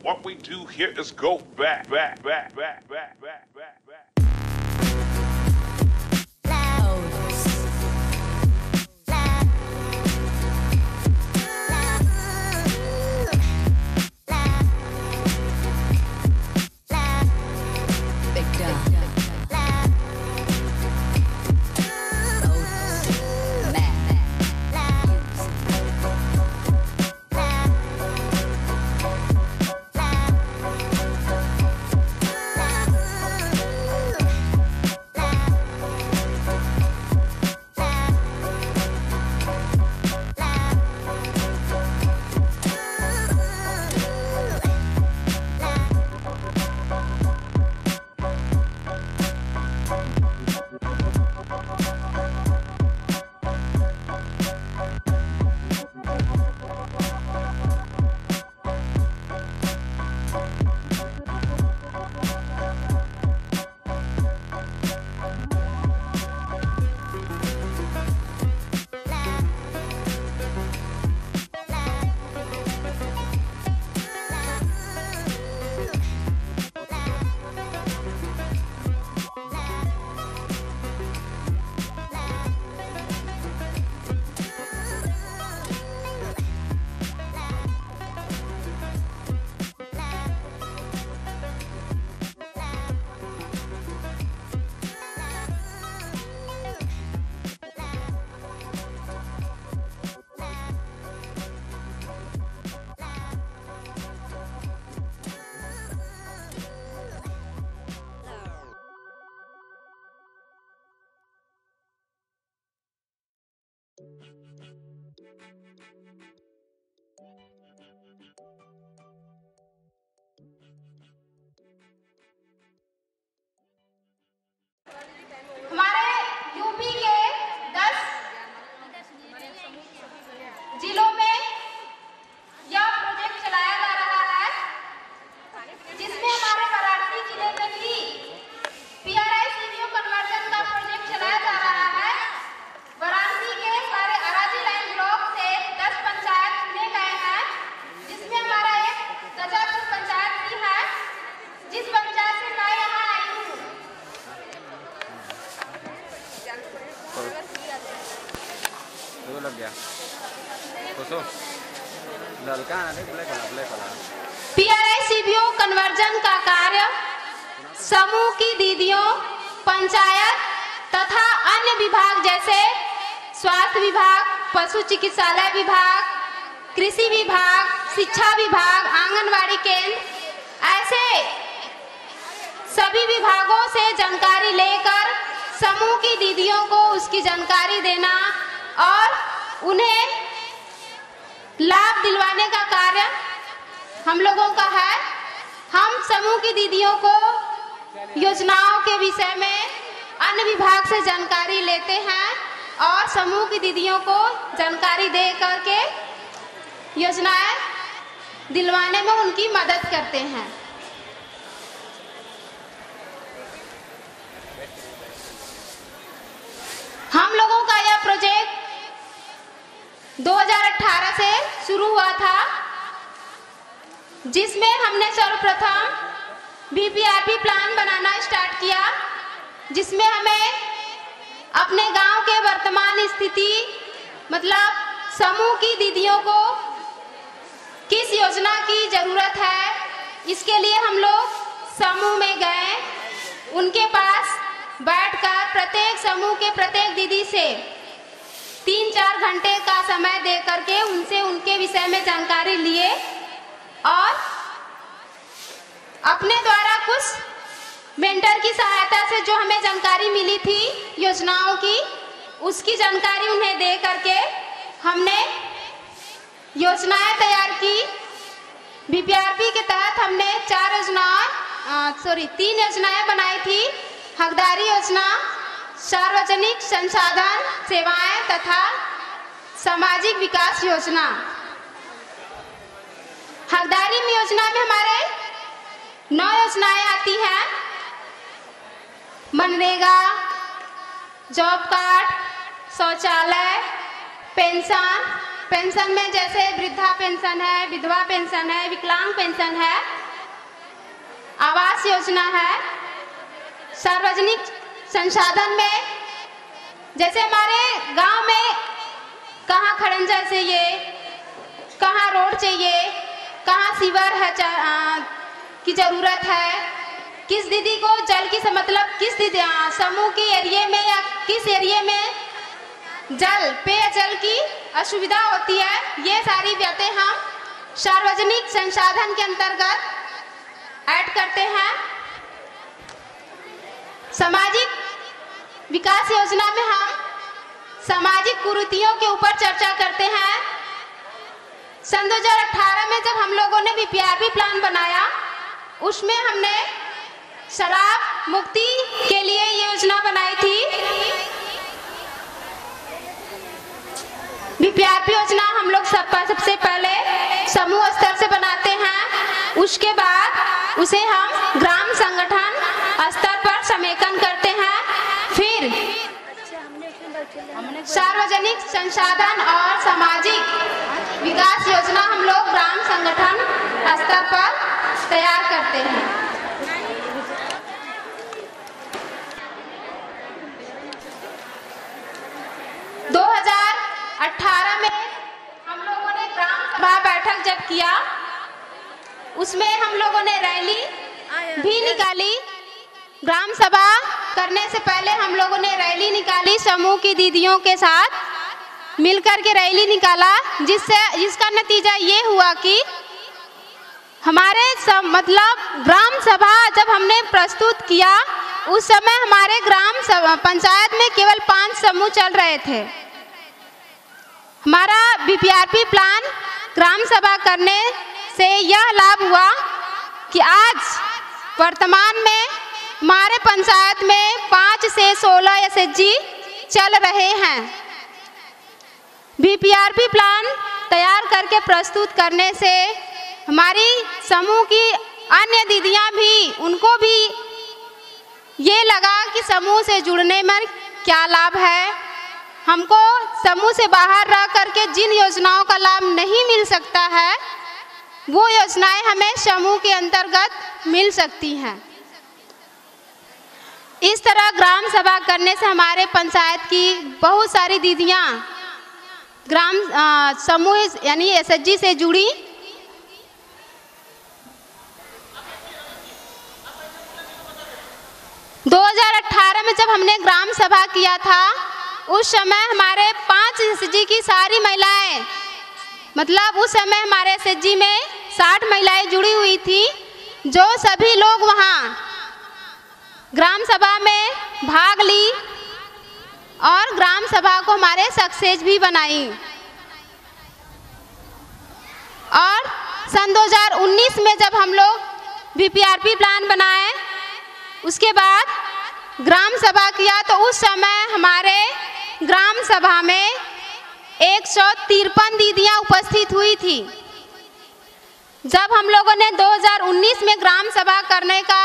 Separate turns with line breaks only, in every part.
What we do here is go back.
हमारे UP के 10 जिलों में यह प्रोजेक्ट चलाया जा रहा है, जिसमें हमारे वाराणसी जिले में भी PRI CBO कन्वर्जन का प्रोजेक्ट चलाया जा रहा है। वाराणसी के सारे अराजी लाइन ब्लॉक से 10 पंचायत चुने गए हैं, जिसमें हमारा एक गजापुर पंचायत भी है, जिस पंचायत से मैं यहाँ आई हूँ।
लग गया ललका
PRI CBO कन्वर्जन का कार्य समूह की दीदियों, पंचायत तथा अन्य विभाग जैसे स्वास्थ्य विभाग, पशु चिकित्सालय विभाग, कृषि विभाग, शिक्षा विभाग, आंगनवाड़ी केंद्र, ऐसे सभी विभागों से जानकारी लेकर समूह की दीदियों को उसकी जानकारी देना और उन्हें लाभ दिलवाने का कार्य हम लोगों का है। हम समूह की दीदियों को योजनाओं के विषय में अन्य विभाग से जानकारी लेते हैं और समूह की दीदियों को जानकारी दे करके योजनाएं दिलवाने में उनकी मदद करते हैं। हम लोगों का यह प्रोजेक्ट 2018 से शुरू हुआ था, जिसमें हमने सर्वप्रथम BPRP प्लान बनाना स्टार्ट किया, जिसमें हमें अपने गांव के वर्तमान स्थिति मतलब समूह की दीदियों को किस योजना की जरूरत है, इसके लिए हम लोग समूह में गए। उनके पास बैठकर प्रत्येक समूह के प्रत्येक दीदी से 3-4 घंटे का समय दे करके उनसे उनके विषय में जानकारी लिए और अपने द्वारा कुछ मेंटर की सहायता से जो हमें जानकारी मिली थी योजनाओं की, उसकी जानकारी उन्हें दे करके हमने योजनाएं तैयार की। BPRP के तहत हमने 3 योजनाएं बनाई थी। हकदारी योजना, सार्वजनिक संसाधन सेवाएं तथा सामाजिक विकास योजना। हकदारी योजना में हमारे 9 योजनाएं आती हैं। मनरेगा, जॉब कार्ड, शौचालय, पेंशन, पेंशन में जैसे वृद्धा पेंशन है, विधवा पेंशन है, विकलांग पेंशन है, आवास योजना है। सार्वजनिक संसाधन में जैसे हमारे गांव में कहाँ खड़ंजा चाहिए, कहाँ रोड चाहिए, कहाँ सीवर है की जरूरत है, किस दीदी को जल की मतलब किस दीदी समूह के एरिया में या किस एरिया में पेयजल की असुविधा होती है, ये सारी बातें हम सार्वजनिक संसाधन के अंतर्गत ऐड करते हैं। सामाजिक विकास योजना में हम सामाजिक कुरीतियों के ऊपर चर्चा करते हैं। सन 2018 में जब हम लोगों ने बीपीआरपी प्लान बनाया, उसमें हमने शराब मुक्ति के लिए योजना बनाई थी। बीपीआरपी योजना हम लोग सबसे पहले समूह स्तर से बनाते हैं, उसके बाद उसे हम ग्राम संगठन स्तर पर समेकन करते हैं, फिर सार्वजनिक संसाधन और सामाजिक विकास योजना हम लोग ग्राम संगठन स्तर पर तैयार करते हैं। बैठक जब किया उसमें हम लोगों ने रैली भी निकाली। ग्राम सभा करने से पहले हम लोगों ने रैली निकाली, समूह की दीदियों के साथ मिलकर के रैली निकाला, जिसका नतीजा ये हुआ कि हमारे मतलब ग्राम सभा जब हमने प्रस्तुत किया, उस समय हमारे ग्राम पंचायत में केवल 5 समूह चल रहे थे। हमारा बीपीआरपी प्लान ग्राम सभा करने से यह लाभ हुआ कि आज वर्तमान में हमारे पंचायत में 5 से 16 एसएचजी चल रहे हैं। बीपीआरपी प्लान तैयार करके प्रस्तुत करने से हमारी समूह की अन्य दीदियां भी, उनको भी ये लगा कि समूह से जुड़ने में क्या लाभ है। हमको समूह से बाहर रह करके जिन योजनाओं का लाभ नहीं मिल सकता है, वो योजनाएं हमें समूह के अंतर्गत मिल सकती हैं। इस तरह ग्राम सभा करने से हमारे पंचायत की बहुत सारी दीदियां ग्राम समूह यानी एसएचजी से जुड़ी। में जब हमने ग्राम सभा किया था, उस समय हमारे 5 एसएचजी की सारी महिलाएं, मतलब उस समय हमारे एसएचजी में 60 महिलाएं जुड़ी हुई थी, जो सभी लोग वहाँ ग्राम सभा में भाग ली और ग्राम सभा को हमारे सक्सेस भी बनाई। और सन 2019 में जब हम लोग बीपीआरपी प्लान बनाए, उसके बाद ग्राम सभा किया, तो उस समय हमारे ग्राम सभा में 153 दीदियां उपस्थित हुई थी। जब हम लोगों ने 2019 में ग्राम सभा करने का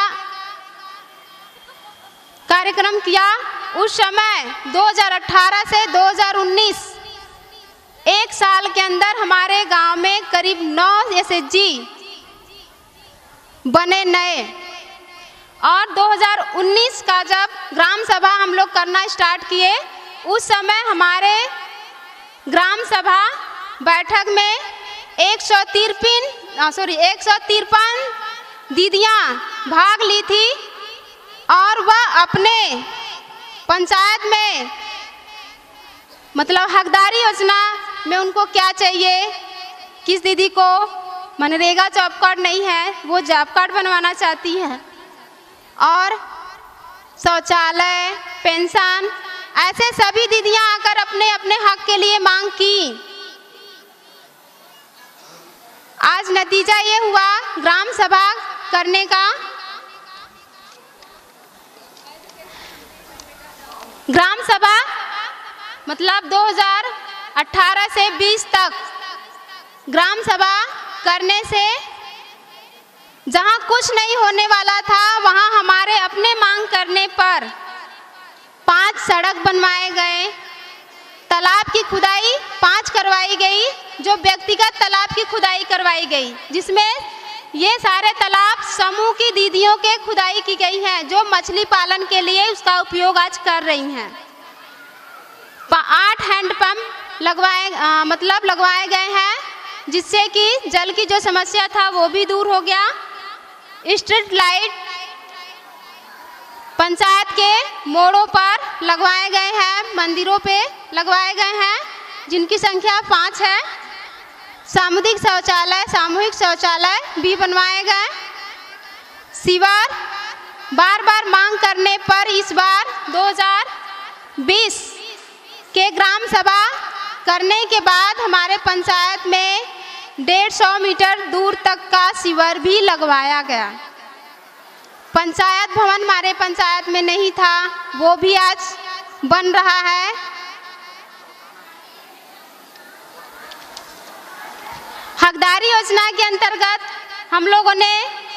कार्यक्रम किया, उस समय 2018 से 2019 एक साल के अंदर हमारे गांव में करीब 9 एसएचजी बने नए। और 2019 का जब ग्राम सभा हम लोग करना स्टार्ट किए, उस समय हमारे ग्राम सभा बैठक में 153 दीदियां भाग ली थी और वह अपने पंचायत में मतलब हकदारी योजना में उनको क्या चाहिए, किस दीदी को मनरेगा जॉब कार्ड नहीं है, वो जॉब कार्ड बनवाना चाहती है, और शौचालय, पेंशन, ऐसे सभी दीदियां आकर अपने अपने हक के लिए मांग की। आज नतीजा ये हुआ ग्राम सभा करने का। ग्राम सभा मतलब 2018 से 20 तक ग्राम सभा करने से जहां कुछ नहीं होने वाला था, वहां हमारे अपने मांग करने पर 5 सड़क बनवाए गए, तालाब की खुदाई 5 करवाई गई, जो व्यक्तिगत तालाब की खुदाई करवाई गई, जिसमें ये सारे तालाब समूह की दीदियों के खुदाई की गई हैं, जो मछली पालन के लिए उसका उपयोग आज कर रही हैं। 8 हैंडपंप लगवाए गए हैं, जिससे कि जल की जो समस्या था वो भी दूर हो गया। स्ट्रीट लाइट पंचायत के मोड़ों पर लगवाए गए हैं, मंदिरों पे लगवाए गए हैं, जिनकी संख्या 5 है। सामुदायिक शौचालय भी बनवाए गए। सीवर बार बार मांग करने पर इस बार 2020 के ग्राम सभा करने के बाद हमारे पंचायत में 150 मीटर दूर तक का सीवर भी लगवाया गया। पंचायत भवन हमारे पंचायत में नहीं था, वो भी आज बन रहा है। हकदारी योजना के अंतर्गत हम लोगों ने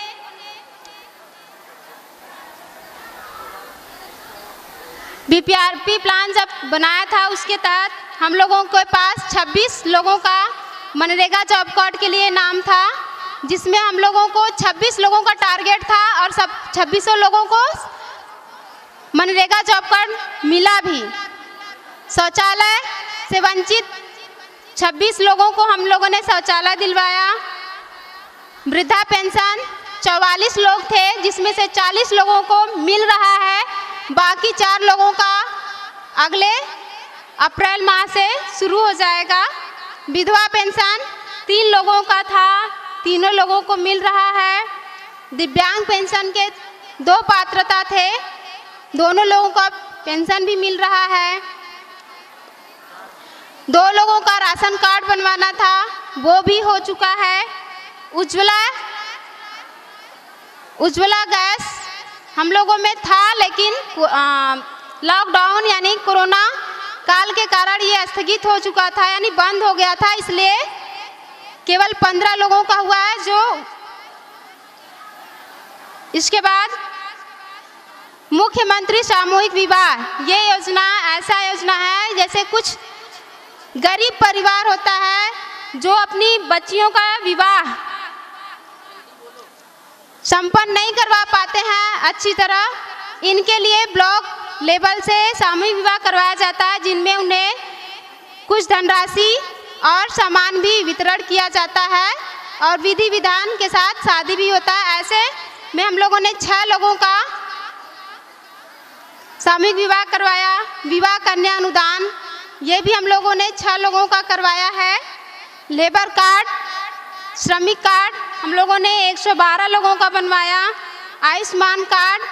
बीपीआरपी प्लान जब बनाया था, उसके तहत हम लोगों के पास 26 लोगों का मनरेगा जॉब कार्ड के लिए नाम था, जिसमें हम लोगों को 26 लोगों का टारगेट था और सब 2600 लोगों को मनरेगा जॉब कार्ड मिला भी। शौचालय से वंचित 26 लोगों को हम लोगों ने शौचालय दिलवाया। वृद्धा पेंशन 44 लोग थे, जिसमें से 40 लोगों को मिल रहा है, बाकी 4 लोगों का अगले अप्रैल माह से शुरू हो जाएगा। विधवा पेंशन 3 लोगों का था, तीनों लोगों को मिल रहा है। दिव्यांग पेंशन के 2 पात्रता थे, दोनों लोगों का पेंशन भी मिल रहा है। 2 लोगों का राशन कार्ड बनवाना था, वो भी हो चुका है। उज्ज्वला गैस हम लोगों में था, लेकिन लॉकडाउन यानी कोरोना काल के कारण ये स्थगित हो चुका था, यानी बंद हो गया था, इसलिए केवल 15 लोगों का हुआ है। जो इसके बाद मुख्यमंत्री सामूहिक विवाह, ये योजना ऐसा योजना है जैसे कुछ गरीब परिवार होता है जो अपनी बच्चियों का विवाह संपन्न नहीं करवा पाते हैं अच्छी तरह, इनके लिए ब्लॉक लेवल से सामूहिक विवाह करवाया जाता है, जिनमें उन्हें कुछ धनराशि और सामान भी वितरण किया जाता है और विधि विधान के साथ शादी भी होता है। ऐसे में हम लोगों ने 6 लोगों का सामूहिक विवाह करवाया। विवाह कन्या अनुदान, ये भी हम लोगों ने 6 लोगों का करवाया है। लेबर कार्ड, श्रमिक कार्ड हम लोगों ने 112 लोगों का बनवाया। आयुष्मान कार्ड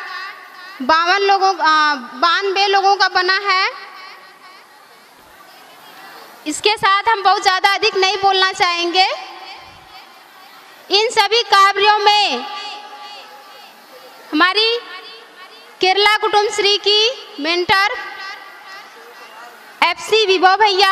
92 लोगों का बना है। इसके साथ हम बहुत ज़्यादा अधिक नहीं बोलना चाहेंगे। इन सभी कार्यों में हमारी केरला कुटुंबश्री की मेंटर FC विभो भैया,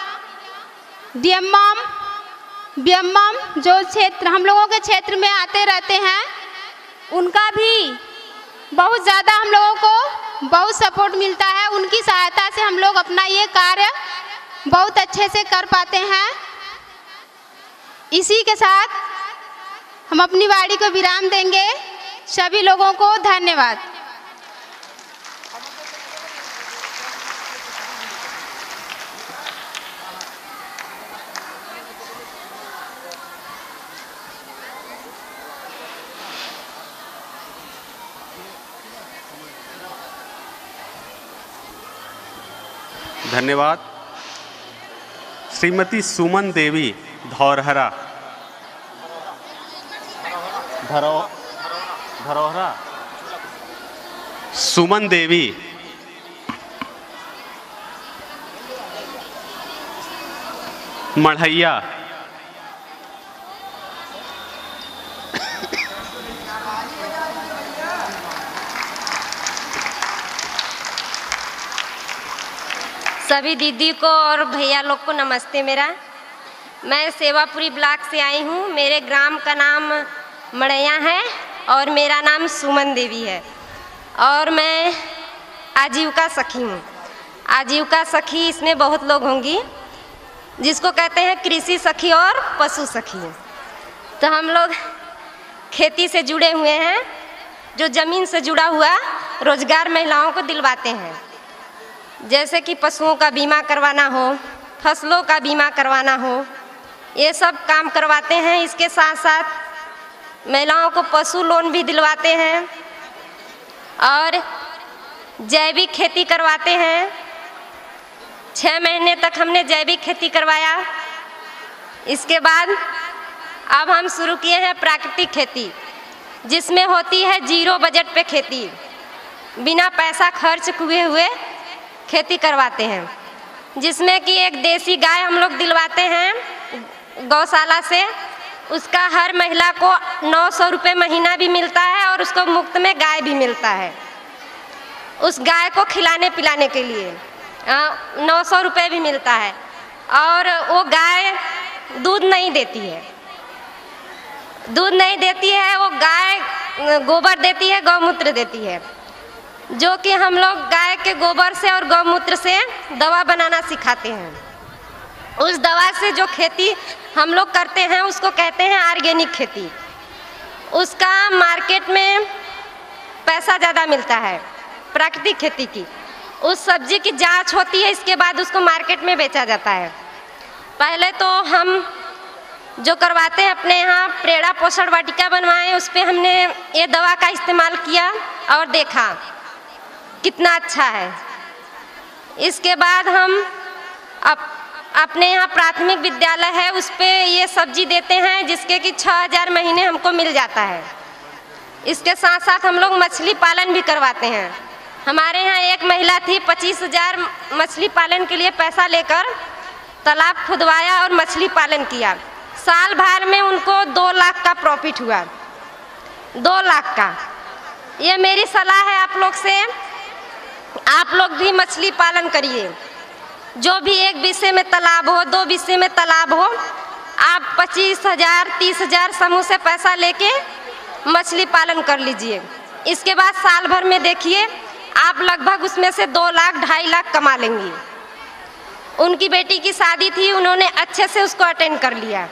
बीएमएम जो क्षेत्र हम लोगों के क्षेत्र में आते रहते हैं, उनका भी बहुत ज़्यादा हम लोगों को बहुत सपोर्ट मिलता है। उनकी सहायता से हम लोग अपना ये कार्य बहुत अच्छे से कर पाते हैं। इसी के साथ हम अपनी वाणी को विराम देंगे। सभी लोगों को धन्यवाद।
धन्यवाद। श्रीमती सुमन देवी धरोहरा सुमन देवी, मढ़ैया,
सभी दीदी को और भैया लोग को नमस्ते। मैं सेवापुरी ब्लॉक से आई हूँ। मेरे ग्राम का नाम मढ़ैया है और मेरा नाम सुमन देवी है और मैं आजीविका सखी हूँ। आजीविका सखी इसमें बहुत लोग होंगी। जिसको कहते हैं कृषि सखी और पशु सखी। तो हम लोग खेती से जुड़े हुए हैं, जो ज़मीन से जुड़ा हुआ रोजगार महिलाओं को दिलवाते हैं, जैसे कि पशुओं का बीमा करवाना हो, फसलों का बीमा करवाना हो, ये सब काम करवाते हैं। इसके साथ साथ महिलाओं को पशु लोन भी दिलवाते हैं और जैविक खेती करवाते हैं। 6 महीने तक हमने जैविक खेती करवाया। इसके बाद अब हम शुरू किए हैं प्राकृतिक खेती, जिसमें होती है 0 बजट पे खेती, बिना पैसा खर्च किए हुए खेती करवाते हैं, जिसमें कि एक देसी गाय हम लोग दिलवाते हैं गौशाला से। उसका हर महिला को 900 रुपये महीना भी मिलता है और उसको मुफ्त में गाय भी मिलता है। उस गाय को खिलाने पिलाने के लिए 900 रुपये भी मिलता है। और वो गाय दूध नहीं देती है, वो गाय गोबर देती है, गौमूत्र देती है, जो कि हम लोग गाय के गोबर से और गौमूत्र से दवा बनाना सिखाते हैं। उस दवा से जो खेती हम लोग करते हैं उसको कहते हैं ऑर्गेनिक खेती। उसका मार्केट में पैसा ज़्यादा मिलता है प्राकृतिक खेती की। उस सब्जी की जांच होती है, इसके बाद उसको मार्केट में बेचा जाता है। पहले तो हम जो करवाते हैं अपने यहाँ प्रेरणा पोषण वाटिका बनवाएं, उस पर हमने ये दवा का इस्तेमाल किया और देखा कितना अच्छा है। इसके बाद हम अपने यहाँ प्राथमिक विद्यालय है, उस पर ये सब्जी देते हैं, जिसके कि 6000 महीने हमको मिल जाता है। इसके साथ साथ हम लोग मछली पालन भी करवाते हैं। हमारे यहाँ एक महिला थी, 25,000 मछली पालन के लिए पैसा लेकर तालाब खुदवाया और मछली पालन किया। साल भर में उनको 2 लाख का प्रॉफिट हुआ, 2 लाख का। ये मेरी सलाह है आप लोग से, आप लोग भी मछली पालन करिए। जो भी एक विषय में तालाब हो, 2 विषय में तालाब हो, आप 25,000 30,000 समूह से पैसा लेके मछली पालन कर लीजिए। इसके बाद साल भर में देखिए आप लगभग उसमें से 2 लाख 2.5 लाख कमा लेंगी। उनकी बेटी की शादी थी, उन्होंने अच्छे से उसको अटेंड कर लिया।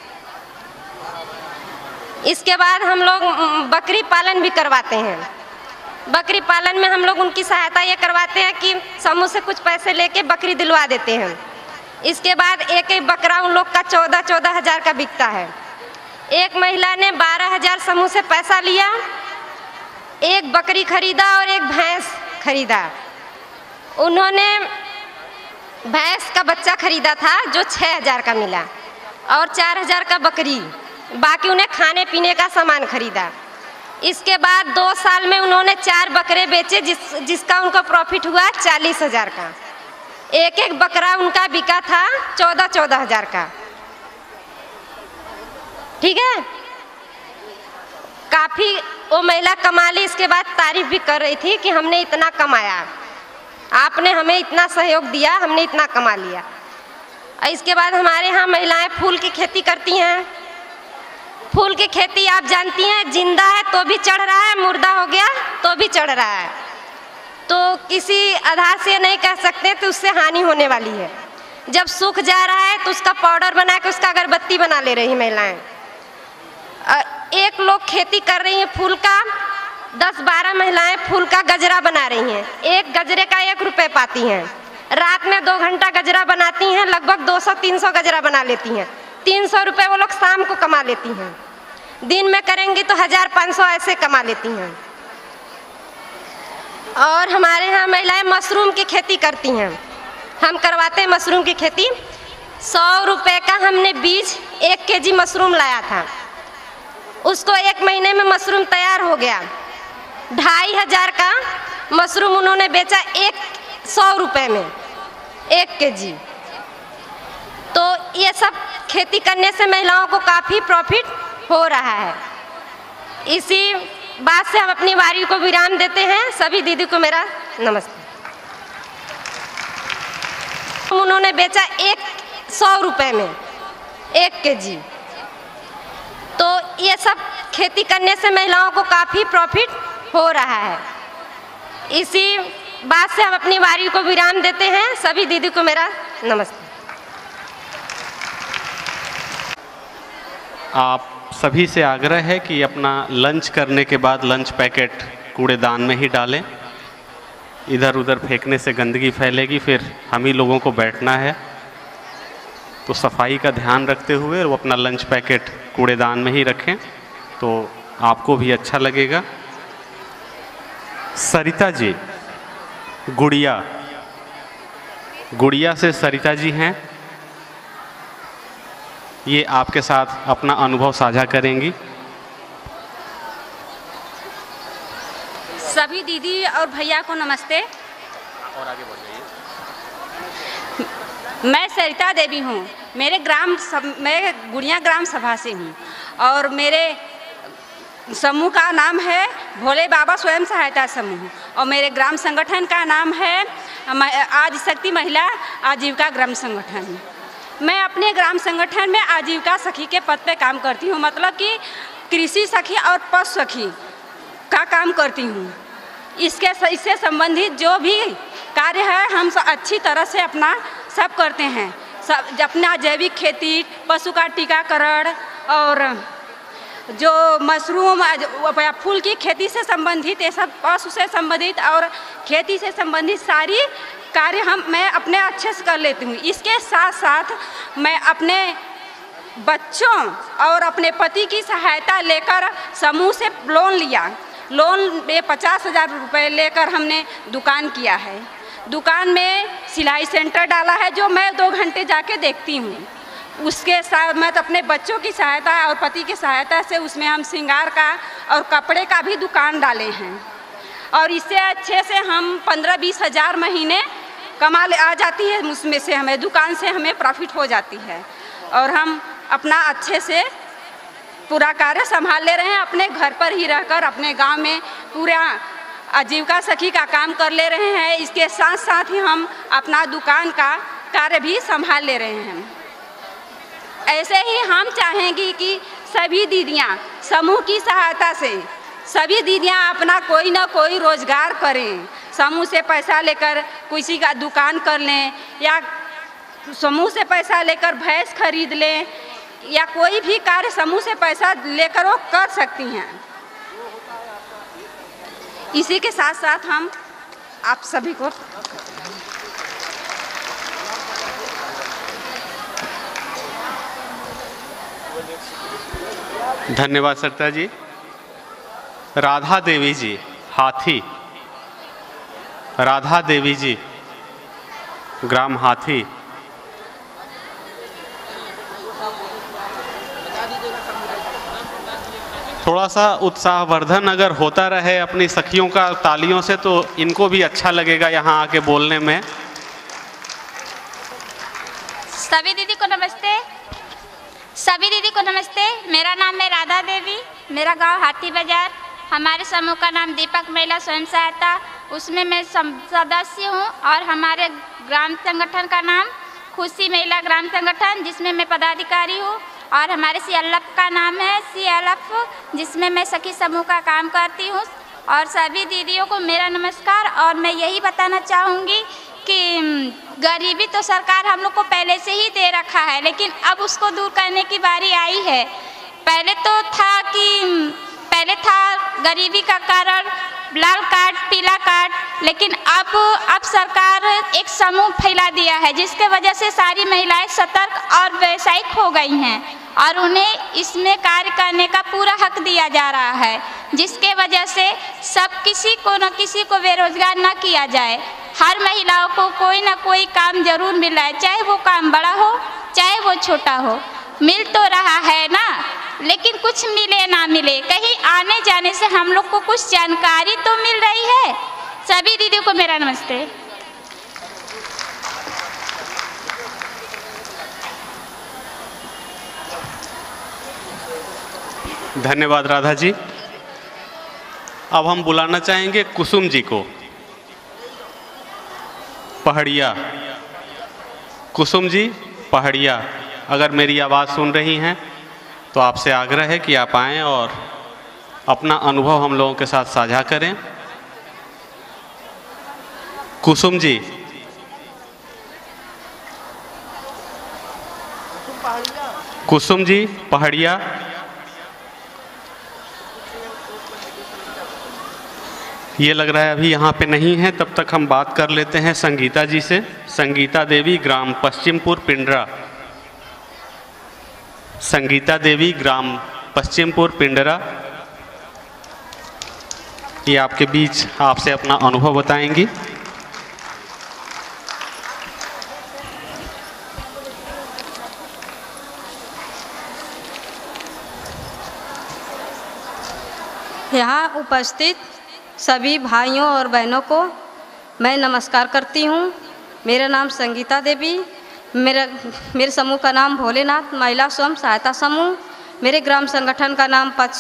इसके बाद हम लोग बकरी पालन भी करवाते हैं। बकरी पालन में हम लोग उनकी सहायता ये करवाते हैं कि समूह से कुछ पैसे लेके बकरी दिलवा देते हैं। इसके बाद एक एक बकरा उन लोग का 14-14 हज़ार का बिकता है। एक महिला ने 12,000 समूह से पैसा लिया, एक बकरी खरीदा और एक भैंस खरीदा। उन्होंने भैंस का बच्चा खरीदा था जो 6,000 का मिला और 4,000 का बकरी, बाकी उन्हें खाने पीने का सामान खरीदा। इसके बाद 2 साल में उन्होंने 4 बकरे बेचे, जिसका उनको प्रॉफिट हुआ 40,000 का। एक एक बकरा उनका बिका था 14-14 हज़ार का। ठीक है, काफ़ी वो महिला कमा ली। इसके बाद तारीफ भी कर रही थी कि हमने इतना कमाया, आपने हमें इतना सहयोग दिया, हमने इतना कमा लिया। इसके बाद हमारे यहाँ महिलाएं फूल की खेती करती हैं। फूल की खेती आप जानती हैं, जिंदा है तो भी चढ़ रहा है, मुर्दा हो गया तो भी चढ़ रहा है। तो किसी आधार से नहीं कह सकते तो उससे हानि होने वाली है। जब सूख जा रहा है तो उसका पाउडर बना के उसका अगरबत्ती बना ले रही महिलाएं। एक लोग खेती कर रही हैं फूल का, 10-12 महिलाएं फूल का गजरा बना रही हैं। एक गजरे का 1 रुपये पाती हैं। रात में 2 घंटा गजरा बनाती हैं, लगभग 200-300 गजरा बना लेती हैं। 300 रुपये वो लोग शाम को कमा लेती हैं। दिन में करेंगी तो 1000-500 ऐसे कमा लेती हैं। और हमारे यहाँ महिलाएं मशरूम की खेती करती हैं। हम करवाते हैं मशरूम की खेती। 100 रुपये का हमने बीज 1 kg मशरूम लाया था, उसको 1 महीने में मशरूम तैयार हो गया। 2,500 का मशरूम उन्होंने बेचा 100 रुपये में 1 kg। तो ये सब खेती करने से महिलाओं को काफ़ी प्रॉफिट हो रहा है। इसी बात से हम अपनी वारी को विराम देते हैं। सभी दीदी को मेरा नमस्ते। उन्होंने बेचा 100 रुपये में 1 kg। तो ये सब खेती करने से महिलाओं को काफ़ी प्रॉफिट हो रहा है। इसी बात से हम अपनी वारी को विराम देते हैं। सभी दीदी को मेरा नमस्ते।
आप सभी से आग्रह है कि अपना लंच करने के बाद लंच पैकेट कूड़ेदान में ही डालें। इधर उधर फेंकने से गंदगी फैलेगी, फिर हम ही लोगों को बैठना है। तो सफाई का ध्यान रखते हुए वो अपना लंच पैकेट कूड़ेदान में ही रखें, तो आपको भी अच्छा लगेगा। सरिता जी, गुड़िया से सरिता जी हैं, ये आपके साथ अपना अनुभव साझा करेंगी।
सभी दीदी और भैया को नमस्ते।
और आगे बढ़ जाइए।
मैं सरिता देवी हूँ। मैं गुड़िया ग्राम सभा से हूँ और मेरे समूह का नाम है भोले बाबा स्वयं सहायता समूह और मेरे ग्राम संगठन का नाम है आदि शक्ति महिला आजीविका ग्राम संगठन। मैं अपने ग्राम संगठन में आजीविका सखी के पद पे काम करती हूँ, मतलब कि कृषि सखी और पशु सखी का काम करती हूँ। इससे संबंधित जो भी कार्य है हम अच्छी तरह से अपना सब करते हैं। सब अपना जैविक खेती, पशु का टीकाकरण और जो मशरूम फूल की खेती से संबंधित, ये सब पशु से संबंधित और खेती से संबंधित सारी कार्य मैं अपने अच्छे से कर लेती हूँ। इसके साथ साथ मैं अपने बच्चों और अपने पति की सहायता लेकर समूह से लोन में 50,000 रुपये लेकर हमने दुकान किया है। दुकान में सिलाई सेंटर डाला है जो मैं 2 घंटे जाके देखती हूँ। उसके साथ मैं अपने बच्चों की सहायता और पति की सहायता से उसमें हम श्रृंगार का और कपड़े का भी दुकान डाले हैं और इससे अच्छे से हम 15-20 हज़ार महीने कमा आ जाती है। उसमें से हमें दुकान से हमें प्रॉफिट हो जाती है और हम अपना अच्छे से पूरा कार्य संभाल ले रहे हैं। अपने घर पर ही रहकर अपने गांव में पूरा आजीविका सखी का काम कर ले रहे हैं। इसके साथ साथ ही हम अपना दुकान का कार्य भी संभाल ले रहे हैं। ऐसे ही हम चाहेंगे कि सभी दीदियां समूह की सहायता से सभी दीदियां अपना कोई ना कोई रोजगार करें। समूह से पैसा लेकर किसी का दुकान कर लें या समूह से पैसा लेकर भैंस खरीद लें या कोई भी कार्य समूह से पैसा लेकर वो कर सकती हैं। इसी के साथ साथ हम आप सभी को
धन्यवाद सरिता जी। राधा देवी जी, हाथी, राधा देवी जी, ग्राम हाथी। थोड़ा सा उत्साहवर्धन अगर होता रहे अपनी सखियों का तालियों से तो इनको भी अच्छा लगेगा यहाँ आके बोलने में।
सभी दीदी को नमस्ते। मेरा नाम है राधा देवी, मेरा गांव हाथी बाजार। हमारे समूह का नाम दीपक महिला स्वयं सहायता, उसमें मैं सदस्य हूं और हमारे ग्राम संगठन का नाम खुशी महिला ग्राम संगठन, जिसमें मैं पदाधिकारी हूं और हमारे CLF का नाम है CLF, जिसमें मैं सखी समूह का काम करती हूँ। और सभी दीदियों को मेरा नमस्कार। और मैं यही बताना चाहूँगी कि गरीबी तो सरकार हम लोग को पहले से ही दे रखा है, लेकिन अब उसको दूर करने की बारी आई है। पहले था गरीबी का कारण लाल कार्ड, पीला कार्ड, लेकिन अब सरकार एक समूह फैला दिया है जिसके वजह से सारी महिलाएं सतर्क और व्यावसायिक हो गई हैं और उन्हें इसमें कार्य करने का पूरा हक दिया जा रहा है, जिसके वजह से किसी को बेरोजगार न किया जाए। हर महिलाओं को कोई ना कोई काम जरूर मिल रहा है, चाहे वो काम बड़ा हो चाहे वो छोटा हो। मिल तो रहा है ना, लेकिन कुछ मिले ना मिले, कहीं आने जाने से हम लोग को कुछ जानकारी तो मिल रही है। सभी दीदियों को मेरा नमस्ते।
धन्यवाद राधा जी। अब हम बुलाना चाहेंगे कुसुम जी को, पहाड़िया। कुसुम जी पहाड़िया, अगर मेरी आवाज़ सुन रही हैं तो आपसे आग्रह है कि आप आएं और अपना अनुभव हम लोगों के साथ साझा करें। कुसुम जी। कुसुम जी पहाड़िया। ये लग रहा है अभी यहाँ पे नहीं है, तब तक हम बात कर लेते हैं संगीता जी से। संगीता देवी, ग्राम पश्चिमपुर पिंडरा। संगीता देवी, ग्राम पश्चिमपुर पिंडरा, ये आपके बीच आपसे अपना अनुभव बताएंगी।
यहाँ उपस्थित सभी भाइयों और बहनों को मैं नमस्कार करती हूँ। मेरा नाम संगीता देवी, मेरे समूह का नाम भोलेनाथ महिला स्वयं सहायता समूह। मेरे ग्राम संगठन का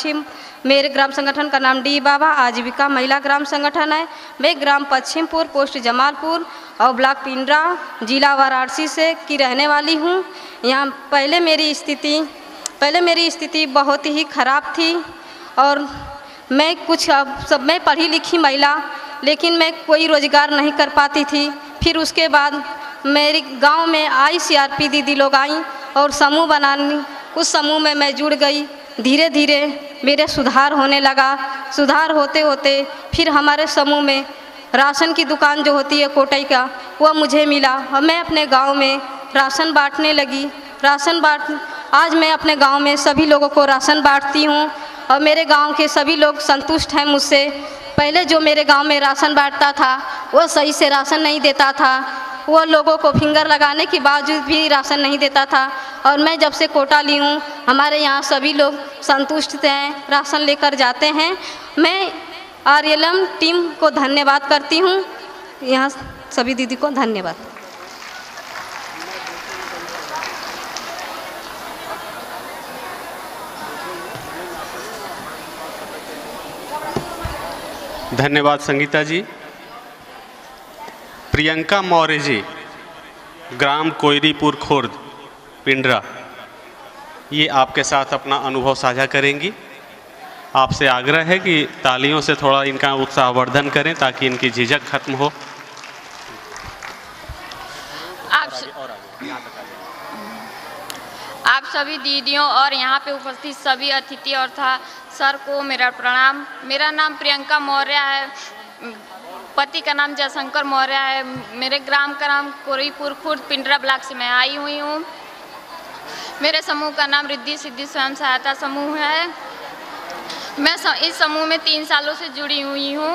नाम डी बाबा आजीविका महिला ग्राम संगठन है। मैं ग्राम पश्चिमपुर, पोस्ट जमालपुर और ब्लॉक पिंडरा, जिला वाराणसी से की रहने वाली हूँ। यहाँ पहले मेरी स्थिति बहुत ही खराब थी और मैं पढ़ी लिखी महिला, लेकिन मैं कोई रोज़गार नहीं कर पाती थी। फिर उसके बाद मेरे गांव में ICRP दीदी लोग आई और समूह बनानी, उस समूह में मैं जुड़ गई। धीरे धीरे मेरे सुधार होने लगा। सुधार होते होते फिर हमारे समूह में राशन की दुकान जो होती है कोटई का, वह मुझे मिला और मैं अपने गांव में राशन बांटने लगी। आज मैं अपने गांव में सभी लोगों को राशन बांटती हूँ और मेरे गांव के सभी लोग संतुष्ट हैं मुझसे। पहले जो मेरे गांव में राशन बांटता था वो सही से राशन नहीं देता था, वो लोगों को फिंगर लगाने के बावजूद भी राशन नहीं देता था। और मैं जब से कोटा ली हूँ, हमारे यहाँ सभी लोग संतुष्ट हैं, राशन लेकर जाते हैं। मैं RLM टीम को धन्यवाद करती हूँ। यहाँ सभी दीदी को धन्यवाद।
धन्यवाद संगीता जी। प्रियंका मौर्य जी, ग्राम कोयरीपुर खुर्द पिंडरा, ये आपके साथ अपना अनुभव साझा करेंगी। आपसे आग्रह है कि तालियों से थोड़ा इनका उत्साहवर्धन करें ताकि इनकी झिझक खत्म हो।
आप सभी दीदियों और यहाँ पे उपस्थित सभी अतिथि और सर को मेरा प्रणाम। मेरा नाम प्रियंका मौर्य है, पति का नाम जयशंकर मौर्य है। मेरे ग्राम का नाम कोयरीपुर खुर्द पिंडरा ब्लॉक से मैं आई हुई हूँ। मेरे समूह का नाम रिद्धि सिद्धि स्वयं सहायता समूह है। मैं इस समूह में 3 सालों से जुड़ी हुई हूँ।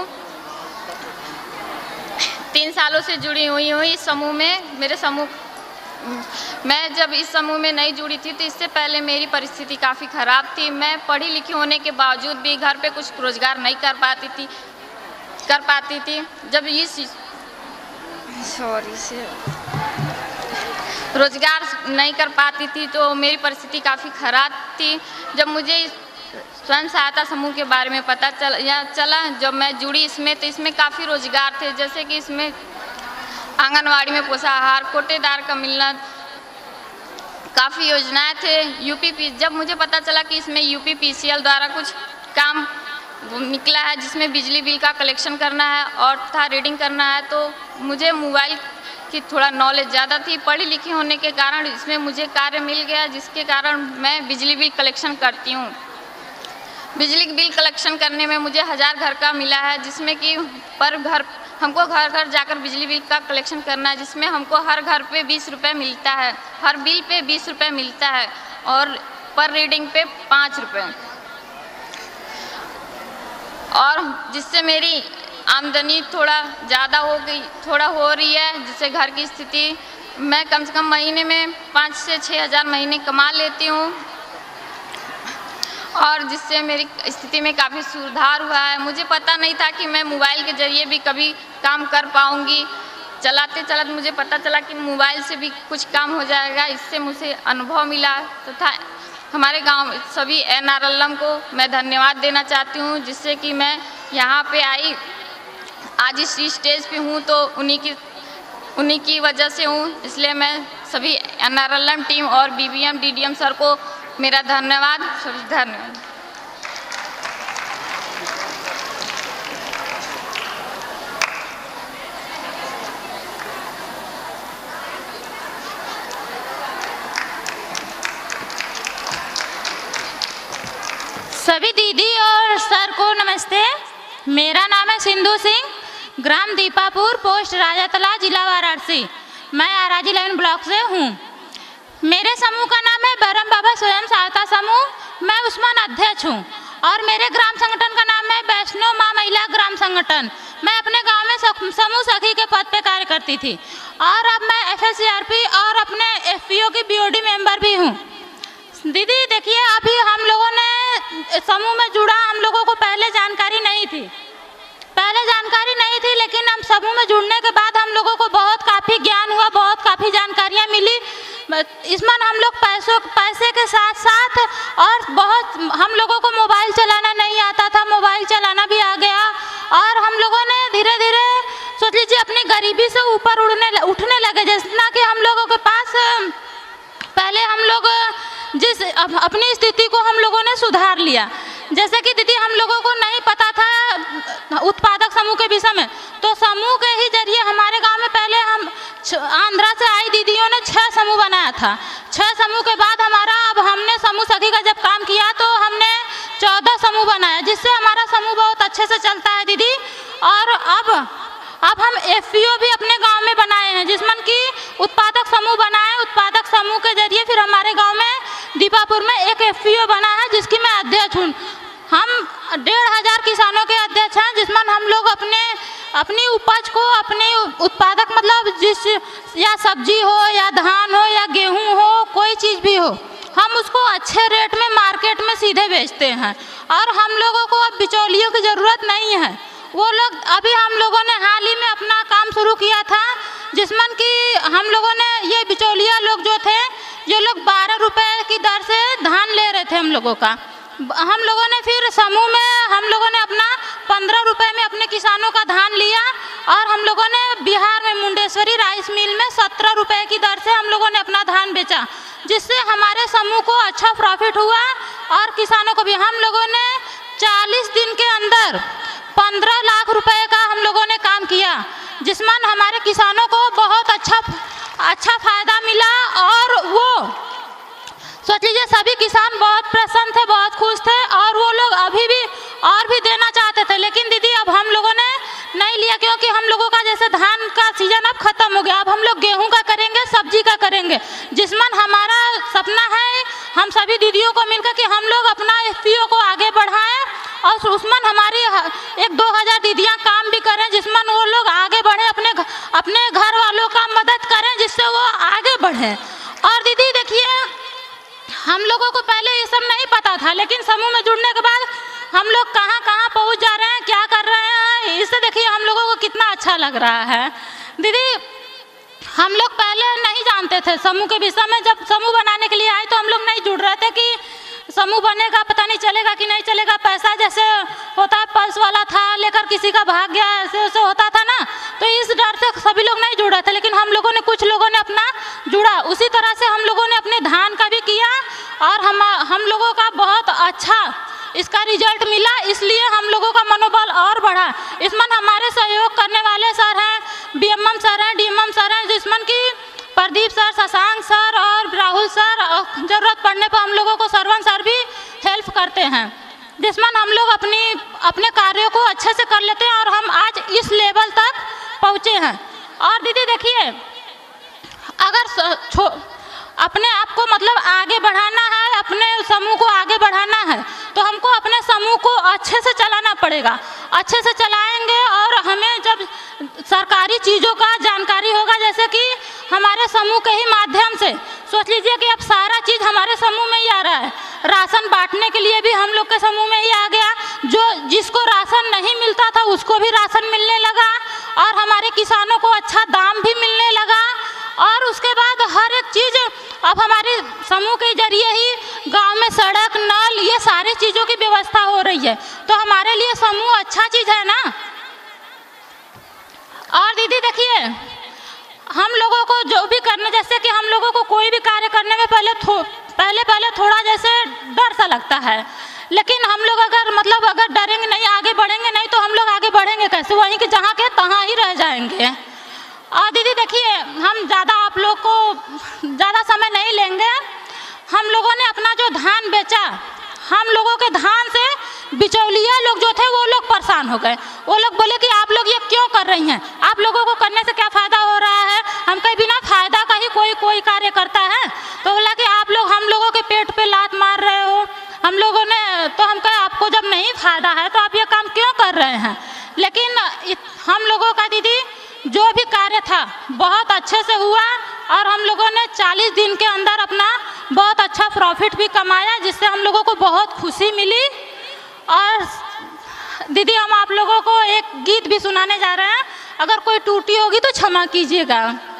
3 सालों से जुड़ी हुई हूँ इस समूह में। मैं जब इस समूह में नहीं जुड़ी थी तो इससे पहले मेरी परिस्थिति काफ़ी ख़राब थी। मैं पढ़ी लिखी होने के बावजूद भी घर पे कुछ रोज़गार नहीं कर पाती थी। जब रोज़गार नहीं कर पाती थी तो मेरी परिस्थिति काफ़ी ख़राब थी। जब मुझे स्वयं सहायता समूह के बारे में पता चला जब मैं जुड़ी इसमें, तो इसमें काफ़ी रोज़गार थे। जैसे कि इसमें आंगनवाड़ी में पोषाहार, कोटेदार का मिलना, काफ़ी योजनाएं थे। जब मुझे पता चला कि इसमें UPPCL द्वारा कुछ काम निकला है जिसमें बिजली बिल का कलेक्शन करना है और तथा रीडिंग करना है, तो मुझे मोबाइल की थोड़ा नॉलेज ज़्यादा थी। पढ़ी लिखी होने के कारण इसमें मुझे कार्य मिल गया, जिसके कारण मैं बिजली बिल कलेक्शन करती हूँ। बिजली बिल कलेक्शन करने में मुझे 1000 घर का मिला है, जिसमें कि हमको घर घर जाकर बिजली बिल का कलेक्शन करना है, जिसमें हमको हर घर पे 20 रुपये मिलता है, हर बिल पे 20 रुपये मिलता है और पर रीडिंग पे 5 रुपये। और जिससे मेरी आमदनी थोड़ा ज़्यादा हो रही है, जिससे घर की स्थिति मैं कम से कम महीने में 5 से 6 हज़ार महीने कमा लेती हूँ और जिससे मेरी स्थिति में काफ़ी सुधार हुआ है। मुझे पता नहीं था कि मैं मोबाइल के ज़रिए भी कभी काम कर पाऊँगी। चलाते चलाते मुझे पता चला कि मोबाइल से भी कुछ काम हो जाएगा। इससे मुझे अनुभव मिला तथा हमारे गांव सभी NRLM को मैं धन्यवाद देना चाहती हूँ, जिससे कि मैं यहाँ पे आई, आज इस स्टेज पे हूँ तो उन्हीं की वजह से हूँ। इसलिए मैं सभी NRLM टीम और BBM DDM सर को मेरा धन्यवाद।
सभी दीदी और सर को नमस्ते। मेरा नाम है सिंधु सिंह, ग्राम दीपापुर, पोस्ट राजातला, जिला वाराणसी। मैं आराजी लाइन ब्लॉक से हूँ। मेरे समूह का नाम है बरम बाबा स्वयं सहायता समूह। मैं उसमें अध्यक्ष हूँ और मेरे ग्राम संगठन का नाम है वैष्णो माँ महिला ग्राम संगठन। मैं अपने गांव में समूह सखी के पद पे कार्य करती थी और अब मैं FSCRP और अपने FPO की BOD मेंबर भी हूँ। दीदी देखिए, अभी हम लोगों ने समूह में जुड़ा, हम लोगों को पहले जानकारी नहीं थी, लेकिन हम समूह में जुड़ने के बाद हम लोगों को काफ़ी ज्ञान हुआ, काफ़ी जानकारियाँ मिली। इसमें हम लोग पैसे के साथ साथ और हम लोगों को मोबाइल चलाना नहीं आता था, मोबाइल चलाना भी आ गया और हम लोगों ने धीरे धीरे सोच लीजिए अपनी गरीबी से ऊपर उठने लगे। जितना कि हम लोगों के पास पहले हम लोग अपनी स्थिति को हम लोगों ने सुधार लिया। जैसे कि दीदी हम लोगों को नहीं पता था उत्पादक समूह के विषय में, तो समूह के ही जरिए हमारे गांव में पहले हम आंध्रा से आई दीदियों ने 6 समूह बनाया था। 6 समूह के बाद अब हमने समूह सखी का जब काम किया तो हमने 14 समूह बनाया, जिससे हमारा समूह बहुत अच्छे से चलता है दीदी। और अब हम FPO भी अपने गांव में बनाए हैं, जिसमें कि उत्पादक समूह बनाए। उत्पादक समूह के जरिए फिर हमारे गांव में दीपापुर में एक FPO बना है, जिसकी मैं अध्यक्ष हूँ। हम 1500 किसानों के अध्यक्ष हैं, जिसमें हम लोग अपनी उपज को, अपने उत्पादक मतलब या सब्जी हो या धान हो या गेहूँ हो, कोई चीज़ भी हो, हम उसको अच्छे रेट में मार्केट में सीधे बेचते हैं और हम लोगों को अब बिचौलियों की ज़रूरत नहीं है। वो लोग अभी हम लोगों ने हाल ही में अपना काम शुरू किया था, जिसमें कि हम लोगों ने ये बिचौलिया लोग जो थे, ये लोग 12 रुपए की दर से धान ले रहे थे हम लोगों का। हम लोगों ने फिर समूह में हम लोगों ने अपना 15 रुपए में अपने किसानों का धान लिया और हम लोगों ने बिहार में मुंडेश्वरी राइस मिल में 17 रुपए की दर से हम लोगों ने अपना धान बेचा, जिससे हमारे समूह को अच्छा प्रॉफिट हुआ और किसानों को भी। हम लोगों ने 40 दिन के अंदर 15 लाख रुपए का हम लोगों ने काम किया, जिसमें हमारे किसानों को बहुत अच्छा फायदा मिला और वो सोच लीजिए सभी किसान बहुत प्रसन्न थे, बहुत खुश थे और वो लोग अभी भी और भी देना चाहते थे। लेकिन दीदी अब हम लोगों ने नहीं लिया, क्योंकि हम लोगों का जैसे धान का सीजन अब खत्म हो गया, अब हम लोग गेहूं का करेंगे, सब्जी का करेंगे, जिसमें हमारा सपना है हम सभी दीदियों को मिलकर कि हम लोग अपना FPO को आगे बढ़ाएं और उसमें हमारी 1-2 हज़ार दीदियाँ काम भी करें, जिसमें वो लोग आगे बढ़ें, अपने घर वालों का मदद करें, जिससे वो आगे बढ़ें। और दीदी देखिए, हम लोगों को पहले ये सब नहीं पता था, लेकिन समूह में जुड़ने के बाद हम लोग कहाँ कहाँ पहुँच जा रहे हैं, क्या कर रहे हैं, इससे देखिए हम लोगों को कितना अच्छा लग रहा है। दीदी हम लोग पहले नहीं जानते थे समूह के विषय में। जब समूह बनाने के लिए आए तो हम लोग नहीं जुड़ रहे थे कि समूह बनेगा, पता नहीं चलेगा कि नहीं चलेगा, पैसा जैसे होता है पल्स वाला था लेकर किसी का भाग गया, ऐसे होता था ना, तो इस डर से सभी लोग नहीं जुड़ रहे थे। लेकिन हम लोगों ने, कुछ लोगों ने अपना जुड़ा, उसी तरह से हम लोगों ने अपने धान का भी किया और हम लोगों का बहुत अच्छा इसका रिजल्ट मिला, इसलिए हम लोगों का मनोबल और बढ़ा। इसमें हमारे सहयोग करने वाले सर हैं, BMM सर हैं, DMM सर हैं, जिसमें कि प्रदीप सर, शशांक सर और राहुल सर, जरूरत पड़ने पर हम लोगों को सरवन सर भी हेल्प करते हैं, जिसमें हम लोग अपने कार्यों को अच्छे से कर लेते हैं और हम आज इस लेवल तक पहुँचे हैं। और दीदी देखिए, अगर अपने आप को मतलब आगे बढ़ाना है, अपने समूह को आगे बढ़ाना है, तो हमको अपने समूह को अच्छे से चलाना पड़ेगा। अच्छे से चलाएंगे और हमें जब सरकारी चीज़ों का जानकारी होगा, जैसे कि हमारे समूह के ही माध्यम से सोच लीजिए कि अब सारा चीज़ हमारे समूह में ही आ रहा है। राशन बांटने के लिए भी हम लोग के समूह में ही आ गया, जिसको राशन नहीं मिलता था उसको भी राशन मिलने लगा और हमारे किसानों को अच्छा दाम भी मिलने लगा। और उसके बाद हर एक चीज़ अब हमारे समूह के जरिए ही गांव में सड़क, नल, ये सारी चीज़ों की व्यवस्था हो रही है, तो हमारे लिए समूह अच्छा चीज़ है ना। और दीदी देखिए, हम लोगों को जो भी करने, जैसे कि हम लोगों को कोई भी कार्य करने में पहले थोड़ा जैसे डर सा लगता है, लेकिन हम लोग अगर डरेंगे नहीं, आगे बढ़ेंगे नहीं, तो हम लोग आगे बढ़ेंगे कैसे? वहीं के जहाँ के तहाँ ही रह जाएंगे। और दीदी देखिए, हम ज़्यादा आप लोग को ज़्यादा समय नहीं लेंगे। हम लोगों ने अपना जो धान बेचा, हम लोगों के धान से बिचौलिया लोग जो थे वो लोग परेशान हो गए। वो लोग बोले कि आप लोग ये क्यों कर रही हैं, आप लोगों को करने से क्या फ़ायदा हो रहा है, हम कहीं बिना फ़ायदा का ही कोई कार्य करता है। तो बोला कि आप लोग हम लोगों के पेट पे लात मार रहे हो। हम लोगों ने तो हम कहे आपको जब नहीं फ़ायदा है तो आप ये काम क्यों कर रहे हैं। लेकिन हम लोगों का दीदी जो भी कार्य था बहुत अच्छे से हुआ और हम लोगों ने 40 दिन के अंदर अपना बहुत अच्छा प्रॉफिट भी कमाया, जिससे हम लोगों को बहुत खुशी मिली। और दीदी हम आप लोगों को एक गीत भी सुनाने जा रहे हैं, अगर कोई टूटी होगी तो क्षमा कीजिएगा।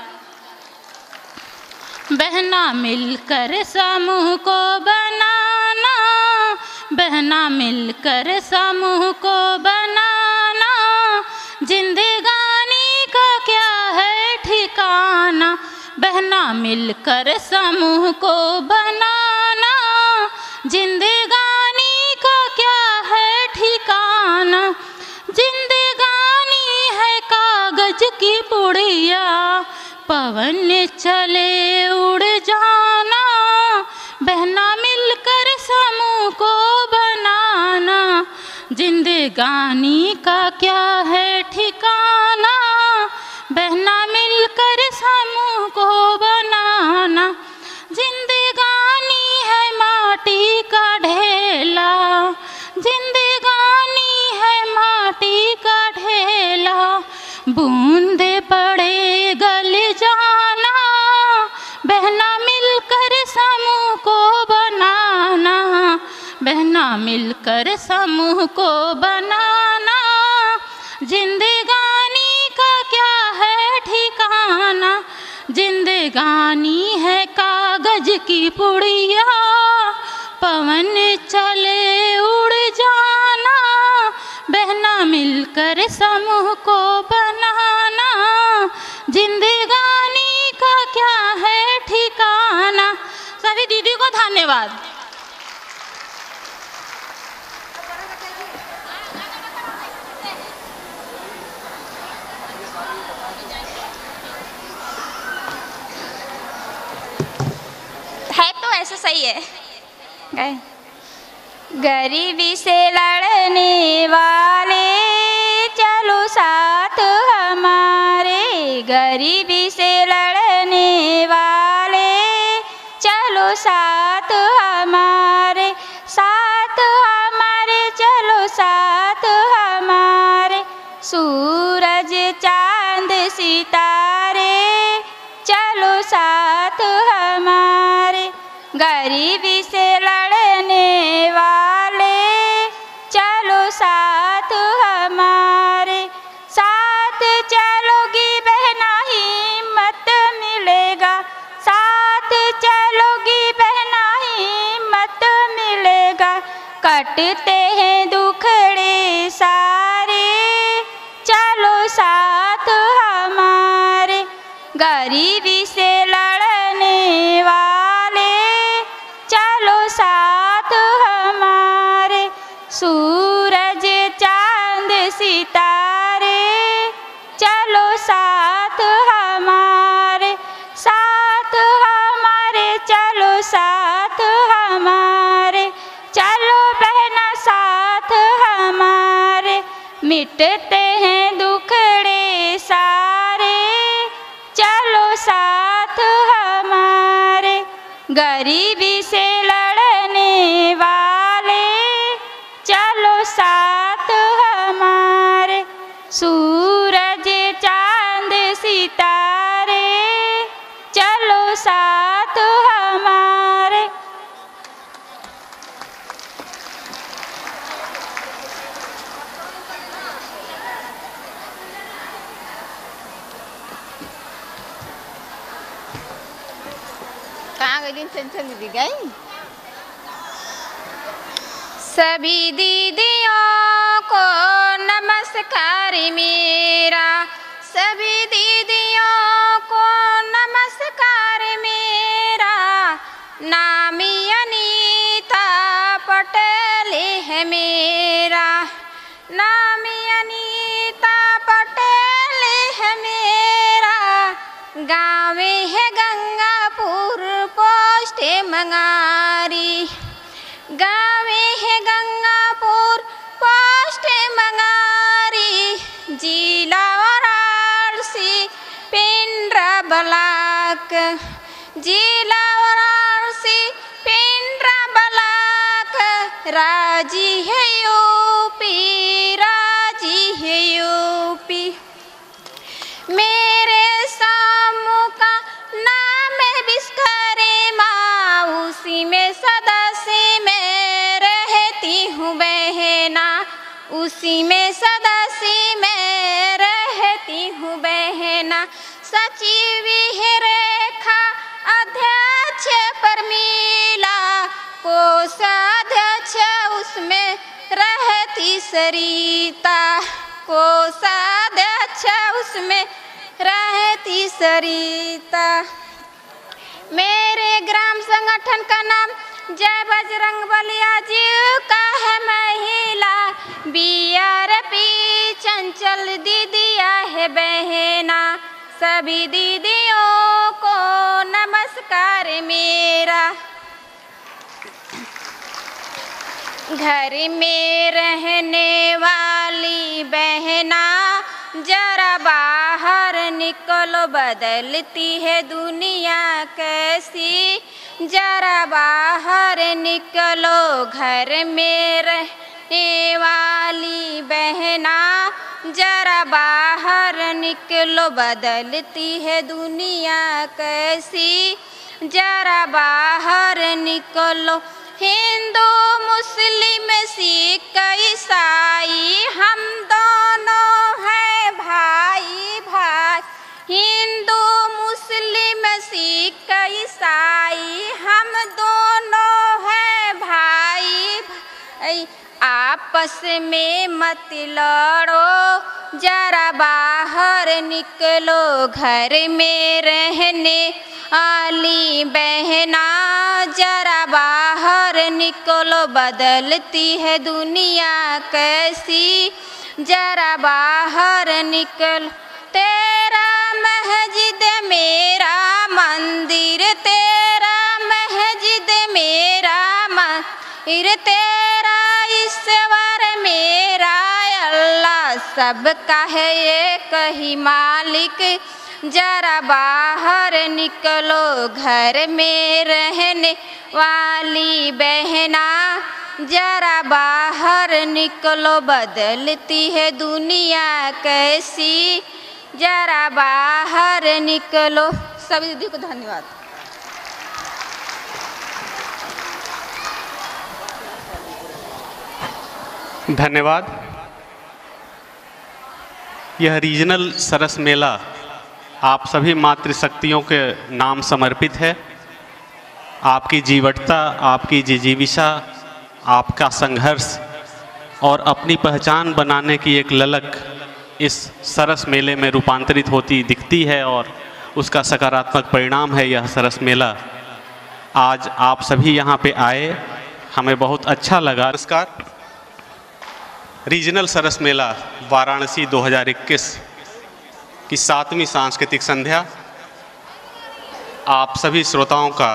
बहना मिलकर समूह को बनाना, बहना मिलकर समूह को बनाना, जिंदगानी का क्या है ठिकाना। बहना मिलकर समूह को बनाना, जिंदगानी का क्या है ठिकाना। जिंदगानी है कागज की पुड़िया, पवन चले उड़ जाना। बहना मिलकर समूह को बनाना, जिंदगानी का क्या है ठिकाना। बहना मिलकर समूह को बनाना। जिंदगानी है माटी का ढेला, जिंदगानी है माटी का ढेला, बूंदे पड़े गल जाना। बहना मिलकर समूह को बनाना, बहना मिलकर समूह को बनाना। जिंदगानी का क्या है ठिकाना। जिंदगानी है कागज की पुड़िया, पवन चले उड़ जाना। बहना मिलकर समूह को बनाना, जिंदगानी का क्या है ठिकाना। सभी दीदी को धन्यवाद।
है तो ऐसा सही है। गरीबी से लड़ने वाले चलो साथ हमारे, गरीबी से लड़ने वाले चलो साथ हमारे, साथ हमारे चलो साथ हमारे। सूरज चांद सितारे चलो साथ हमारे, गरीबी से लड़ने वाले चलो साथ हमारे। साथ चलोगी बहना हिम्मत मिलेगा, साथ चलोगी बहना हिम्मत मिलेगा। कटते हैं दुखड़े सारे चलो साथ हमारे, गरीबी से लड़ने वाले चलो साथ हमारे। सूरज चांद सितारे चलो साथ हमारे, साथ हमारे चलो साथ हमारे। चलो बहना साथ हमारे, मिटते हैं दुखड़े सारे चलो साथ हमारे, गरीबी से लड़ने वाले चलो साथ हमारे। सूरज चांद सितारे चलो साथ हमारे।
कहाँ गई दिन टेंशन दीदी गई।
सभी दीदियों को नमस्कार मेरा, सभी दीदियों को नमस्कार मेरा। नाम अनीता पटेल है मेरा, नाम अनीता पटेल है मेरा। गाँव है गंगापुर पोस्ट मंगारी, गाँव
जिला वाराणसी पिंडरा ब्लॉक राजी है यूपी, राजी है यूपी। मेरे समूह का नाम है विश्वकर्मा, उसी में सदा से मैं रहती हूँ बहना, उसी में सदा से मैं रहती हूँ बहना। सचिव है रेखा, अध्यक्ष परमीला, कोषाध्यक्ष उसमें रहती सरिता, कोषाध्यक्ष उसमें रहती सरिता। मेरे ग्राम संगठन का नाम जय बजरंग बलिया जीव का है महिला, बीआरपी चंचल दीदिया है बहना, सभी दीदियों को नमस्कार मेरा। घर में रहने वाली बहना जरा बाहर निकलो, बदलती है दुनिया कैसी, जरा बाहर निकलो। घर में रहने वाली बहना जरा बाहर निकलो, बदलती है दुनिया कैसी, जरा बाहर निकलो। हिंदू मुस्लिम सिख ईसाई हम दोनों हैं भाई भाई, हिंदू मुस्लिम सिख ईसाई हम दोनों हैं भाई भाई। आपस में मत लड़ो, जरा बाहर निकलो। घर में रहने वाली बहना जरा बाहर निकलो, बदलती है दुनिया कैसी, जरा बाहर निकलो। तेरा मस्जिद मेरा मंदिर, तेरा मस्जिद मेरा मंदिर, तेरा ईश्वर मेरा अल्लाह, सबका है एक ही मालिक, जरा बाहर निकलो। घर में रहने वाली बहना जरा बाहर निकलो, बदलती है दुनिया कैसी, जरा बाहर निकलो। सभी दीदी को धन्यवाद।
धन्यवाद। यह रीजनल सरस मेला आप सभी मातृशक्तियों के नाम समर्पित है। आपकी जीवटता, आपकी जिजीविषा, आपका संघर्ष और अपनी पहचान बनाने की एक ललक इस सरस मेले में रूपांतरित होती दिखती है और उसका सकारात्मक परिणाम है यह सरस मेला। आज आप सभी यहाँ पे आए, हमें बहुत अच्छा लगा। नमस्कार। रीजनल सरस मेला वाराणसी 2021 की 7वीं सांस्कृतिक संध्या आप सभी श्रोताओं का,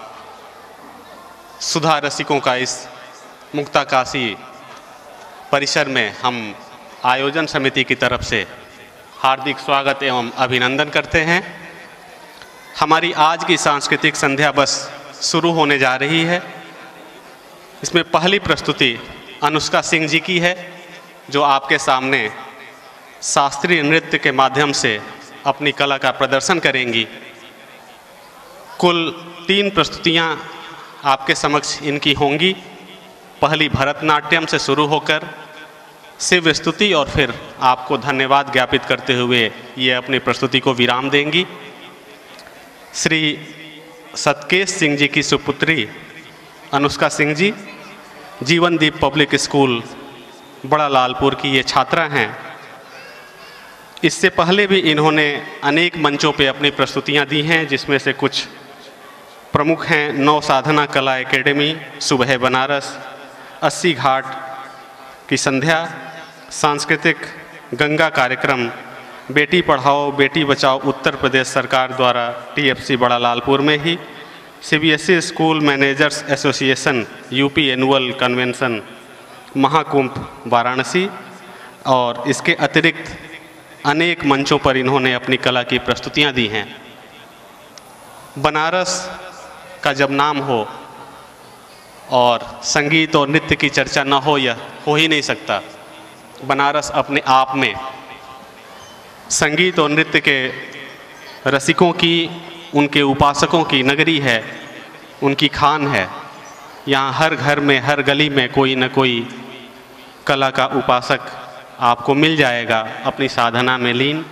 सुधा रसिकों का इस मुक्ताकाशी परिसर में हम आयोजन समिति की तरफ से हार्दिक स्वागत एवं अभिनंदन करते हैं। हमारी आज की सांस्कृतिक संध्या बस शुरू होने जा रही है। इसमें पहली प्रस्तुति अनुष्का सिंह जी की है, जो आपके सामने शास्त्रीय नृत्य के माध्यम से अपनी कला का प्रदर्शन करेंगी। कुल 3 प्रस्तुतियां आपके समक्ष इनकी होंगी। पहली भरतनाट्यम से शुरू होकर शिव स्तुति और फिर आपको धन्यवाद ज्ञापित करते हुए ये अपनी प्रस्तुति को विराम देंगी। श्री सतकेश सिंह जी की सुपुत्री अनुष्का सिंह जी जीवनदीप पब्लिक स्कूल बड़ा लालपुर की ये छात्रा हैं। इससे पहले भी इन्होंने अनेक मंचों पे अपनी प्रस्तुतियां दी हैं, जिसमें से कुछ प्रमुख हैं नव साधना कला एकेडमी, सुबह बनारस, 80 घाट की संध्या, सांस्कृतिक गंगा कार्यक्रम, बेटी पढ़ाओ बेटी बचाओ उत्तर प्रदेश सरकार द्वारा TFC बड़ा लालपुर में ही, CBSE school managers association UP annual convention Mahakumbh Varanasi, और इसके अतिरिक्त अनेक मंचों पर इन्होंने अपनी कला की प्रस्तुतियां दी हैं। बनारस का जब नाम हो और संगीत और नृत्य की चर्चा न हो, यह हो ही नहीं सकता। बनारस अपने आप में संगीत और नृत्य के रसिकों की, उनके उपासकों की नगरी है, उनकी खान है। यहाँ हर घर में, हर गली में कोई न कोई कला का उपासक आपको मिल जाएगा अपनी साधना में लीन।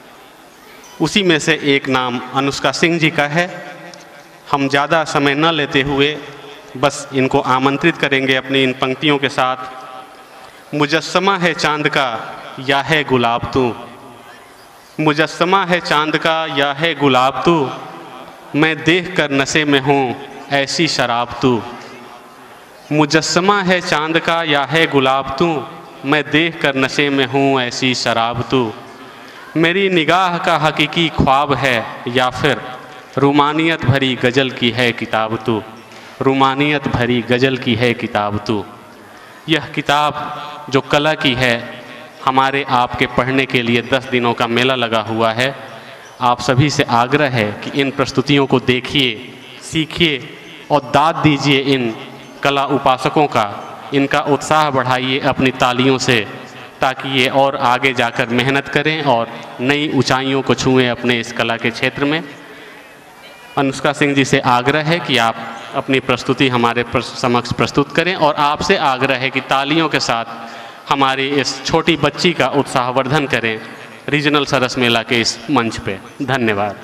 उसी में से एक नाम अनुष्का सिंह जी का है। हम ज़्यादा समय न लेते हुए बस इनको आमंत्रित करेंगे अपनी इन पंक्तियों के साथ। मुजस्समा है चांद का या है गुलाब तू, मुजस्समा है चांद का या है गुलाब तू, मैं देख कर नशे में हूँ ऐसी शराब तू। मुजस्समा है चांद का या है गुलाब तू, मैं देख कर नशे में हूँ ऐसी शराब तू। मेरी निगाह का हकीकी ख्वाब है या फिर रूमानियत भरी गज़ल की है किताब तू, रूमानियत भरी गज़ल की है किताब तू। यह किताब जो कला की है, हमारे आपके पढ़ने के लिए 10 दिनों का मेला लगा हुआ है। आप सभी से आग्रह है कि इन प्रस्तुतियों को देखिए, सीखिए और दाद दीजिए इन कला उपासकों का। इनका उत्साह बढ़ाइए अपनी तालियों से, ताकि ये और आगे जाकर मेहनत करें और नई ऊंचाइयों को छुएं अपने इस कला के क्षेत्र में। अनुष्का सिंह जी से आग्रह है कि आप अपनी प्रस्तुति हमारे समक्ष प्रस्तुत करें और आपसे आग्रह है कि तालियों के साथ हमारी इस छोटी बच्ची का उत्साहवर्धन करें रीजनल सरस मेला के इस मंच पे। धन्यवाद।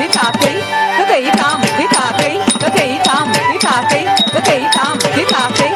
Hãy subscribe cho kênh Ghiền Mì Gõ để không bỏ lỡ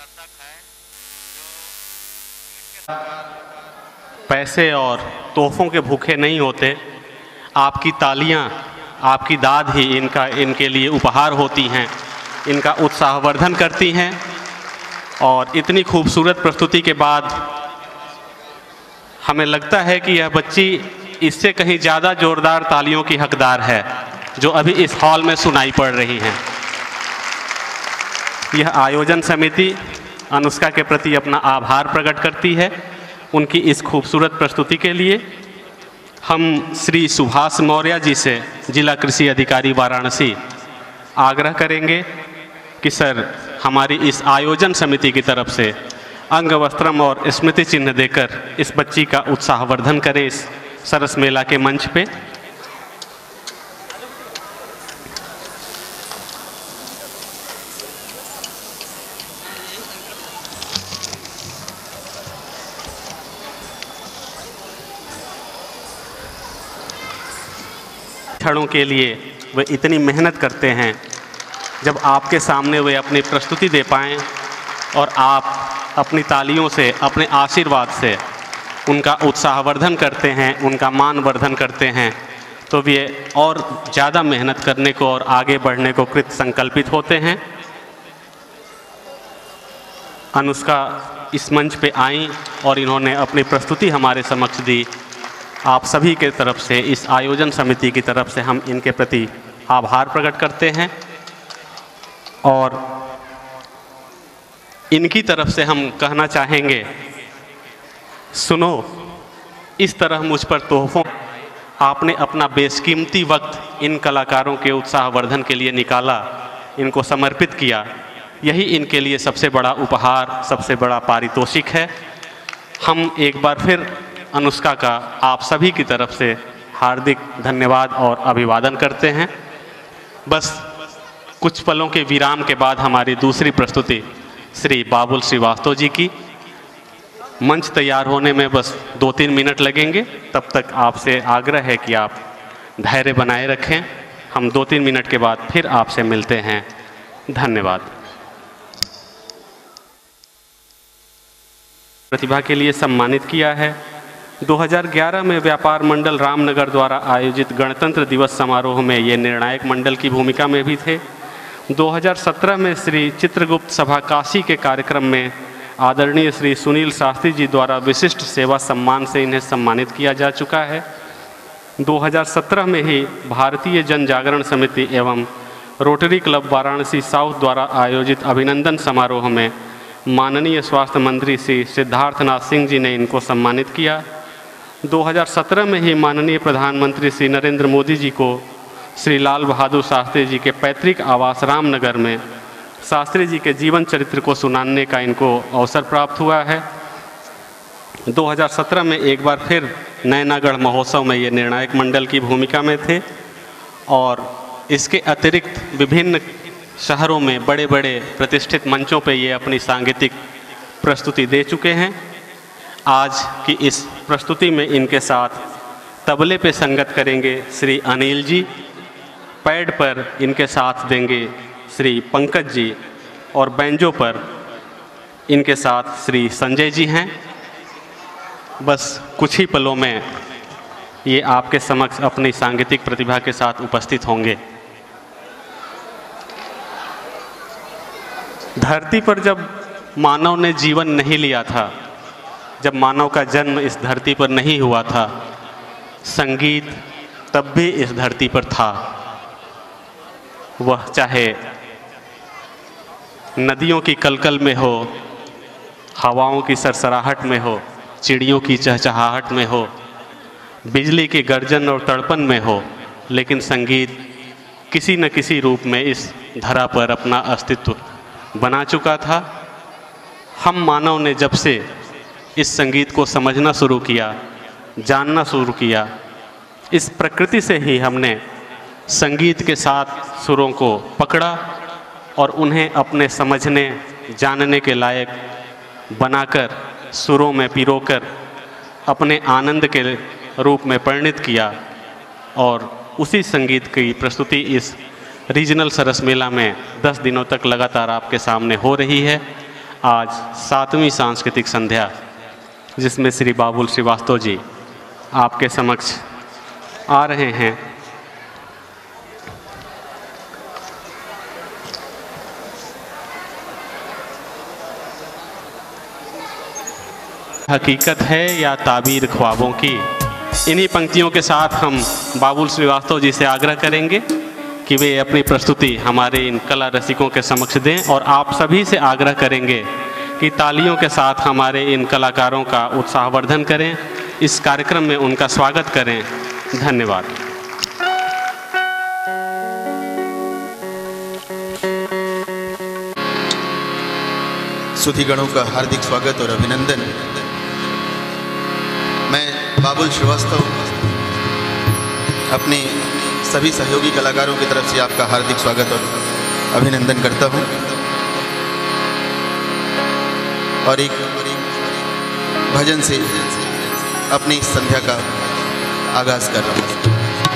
पैसे और तोहफों के भूखे नहीं होते। आपकी तालियां, आपकी दाद ही इनके लिए उपहार होती हैं, इनका उत्साहवर्धन करती हैं। और इतनी खूबसूरत प्रस्तुति के बाद हमें लगता है कि यह बच्ची इससे कहीं ज़्यादा जोरदार तालियों की हकदार है जो अभी इस हॉल में सुनाई पड़ रही हैं। यह आयोजन समिति अनुष्का के प्रति अपना आभार प्रकट करती है उनकी इस खूबसूरत प्रस्तुति के लिए। हम श्री सुभाष मौर्य जी से, जिला कृषि अधिकारी वाराणसी, आग्रह करेंगे कि सर हमारी इस आयोजन समिति की तरफ से अंग वस्त्रम और स्मृति चिन्ह देकर इस बच्ची का उत्साहवर्धन करें इस सरस मेला के मंच पे। क्षणों के लिए वे इतनी मेहनत करते हैं, जब आपके सामने वे अपनी प्रस्तुति दे पाएँ और आप अपनी तालियों से, अपने आशीर्वाद से उनका उत्साहवर्धन करते हैं, उनका मान वर्धन करते हैं, तो वे और ज़्यादा मेहनत करने को और आगे बढ़ने को कृत संकल्पित होते हैं। अनुष्का इस मंच पे आईं और इन्होंने अपनी प्रस्तुति हमारे समक्ष दी। आप सभी के तरफ से, इस आयोजन समिति की तरफ से हम इनके प्रति आभार प्रकट करते हैं और इनकी तरफ से हम कहना चाहेंगे, सुनो इस तरह मुझ पर तोहफों, आपने अपना बेशकीमती वक्त इन कलाकारों के उत्साहवर्धन के लिए निकाला, इनको समर्पित किया, यही इनके लिए सबसे बड़ा उपहार, सबसे बड़ा पारितोषिक है। हम एक बार फिर अनुष्का का आप सभी की तरफ से हार्दिक धन्यवाद और अभिवादन करते हैं। बस कुछ पलों के विराम के बाद हमारी दूसरी प्रस्तुति श्री बाबुल श्रीवास्तव जी की। मंच तैयार होने में बस 2-3 मिनट लगेंगे, तब तक आपसे आग्रह है कि आप धैर्य बनाए रखें। हम 2-3 मिनट के बाद फिर आपसे मिलते हैं। धन्यवाद। प्रतिभा के लिए सम्मानित किया है। 2011 में व्यापार मंडल रामनगर द्वारा आयोजित गणतंत्र दिवस समारोह में ये निर्णायक मंडल की भूमिका में भी थे। 2017 में श्री चित्रगुप्त सभा काशी के कार्यक्रम में आदरणीय श्री सुनील शास्त्री जी द्वारा विशिष्ट सेवा सम्मान से इन्हें सम्मानित किया जा चुका है। 2017 में ही भारतीय जन जागरण समिति एवं रोटरी क्लब वाराणसी साउथ द्वारा आयोजित अभिनंदन समारोह में माननीय स्वास्थ्य मंत्री श्री सिद्धार्थनाथ सिंह जी ने इनको सम्मानित किया। 2017 में ही माननीय प्रधानमंत्री श्री नरेंद्र मोदी जी को श्री लाल बहादुर शास्त्री जी के पैतृक आवास रामनगर में शास्त्री जी के जीवन चरित्र को सुनाने का इनको अवसर प्राप्त हुआ है। 2017 में एक बार फिर नैनागढ़ महोत्सव में ये निर्णायक मंडल की भूमिका में थे और इसके अतिरिक्त विभिन्न शहरों में बड़े बड़े प्रतिष्ठित मंचों पे ये अपनी सांगीतिक प्रस्तुति दे चुके हैं। आज की इस प्रस्तुति में इनके साथ तबले पे संगत करेंगे श्री अनिल जी, पैड पर इनके साथ देंगे श्री पंकज जी और बैंजो पर इनके साथ श्री संजय जी हैं। बस कुछ ही पलों में ये आपके समक्ष अपनी सांगीतिक प्रतिभा के साथ उपस्थित होंगे। धरती पर जब मानव ने जीवन नहीं लिया था, जब मानव का जन्म इस धरती पर नहीं हुआ था, संगीत तब भी इस धरती पर था। वह चाहे नदियों की कलकल में हो, हवाओं की सरसराहट में हो, चिड़ियों की चहचहाहट में हो, बिजली की गर्जन और तड़पन में हो, लेकिन संगीत किसी न किसी रूप में इस धरा पर अपना अस्तित्व बना चुका था। हम मानव ने जब से इस संगीत को समझना शुरू किया, जानना शुरू किया, इस प्रकृति से ही हमने संगीत के साथ सुरों को पकड़ा और उन्हें अपने समझने जानने के लायक बनाकर, सुरों में पिरोकर अपने आनंद के रूप में परिणित किया। और उसी संगीत की प्रस्तुति इस रीजनल सरस मेला में 10 दिनों तक लगातार आपके सामने हो रही है। आज 7वीं सांस्कृतिक संध्या, जिसमें श्री बाबुल श्रीवास्तव जी आपके समक्ष आ रहे हैं। हकीकत है या ताबीर ख्वाबों की, इन्हीं पंक्तियों के साथ हम बाबुल श्रीवास्तव जी से आग्रह करेंगे कि वे अपनी प्रस्तुति हमारे इन कला रसिकों के समक्ष दें, और आप सभी से आग्रह करेंगे कि तालियों के साथ हमारे इन कलाकारों का उत्साहवर्धन करें, इस कार्यक्रम में उनका स्वागत करें। धन्यवाद।
सुधीगणों का हार्दिक स्वागत और अभिनंदन। मैं बाबुल श्रीवास्तव अपने सभी सहयोगी कलाकारों की तरफ से आपका हार्दिक स्वागत और अभिनंदन करता हूं, और एक भजन से अपनी इस संध्या का आगाज कर रहा हूं।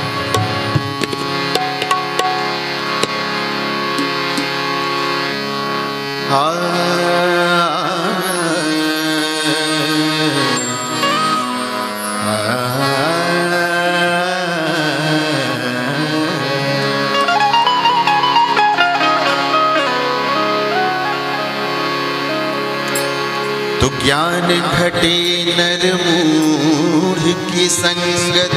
तो ज्ञान घटे नर मूढ़ की संगत,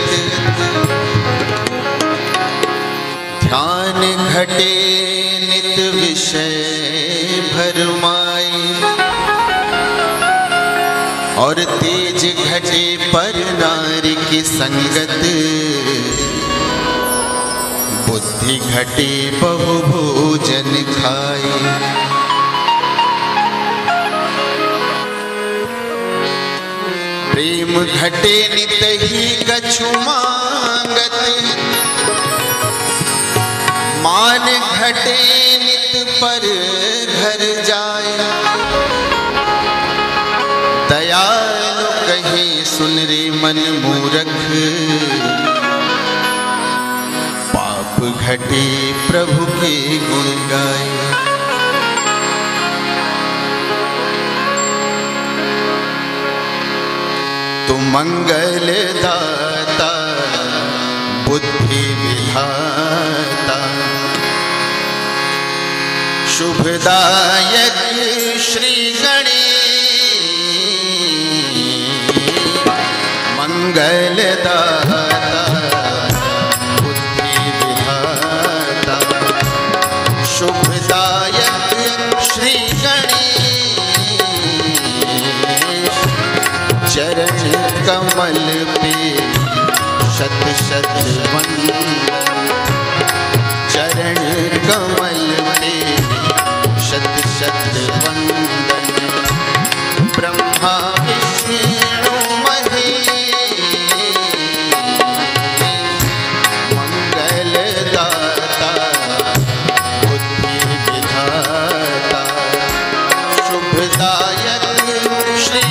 ध्यान घटे नित विषय भरमाए, और तेज घटे पर नारी की संगत, बुद्धि घटे बहु भोजन खाए। प्रेम घटे नित ही कछु मांगत, मान घटे नित पर घर जाए, दयालु कहे सुन रे मन मूरख, पाप घटे प्रभु के गुण गाए। तो मंगल दाता बुद्धि विधाता, शुभदायक श्री गणेश, मंगल दाता बुद्धि विधाता, शुभदायक श्री गणेश, चरण कमल पे शत शत वंदन, चरण कमल पे शत शत वंदन, ब्रह्मा विष्णु महेश, मंगल दाता बुद्धि विधाता, शुभदायक श्री